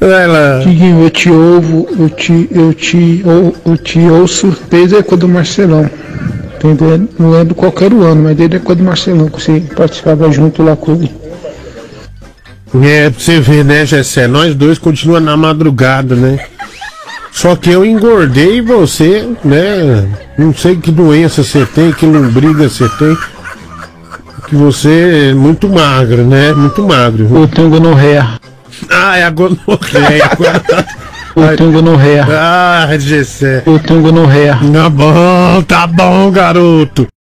Vai lá. Diguinho, eu te ouço desde a época do Marcelão. Entendeu? Não lembro qual era o ano, mas desde a época do Marcelão que você participava junto lá com ele. É, pra você ver, né, Gessé? Nós dois continuamos na madrugada, né? Só que eu engordei e você, né? Não sei que doença você tem, que lombriga você tem. Que você é muito magro, né? Muito magro. Eu tenho gonorreia. Ah, é a gonorreia. Eu tenho gonorreia. Ah, Gessé. Eu tenho gonorreia. Tá bom, garoto.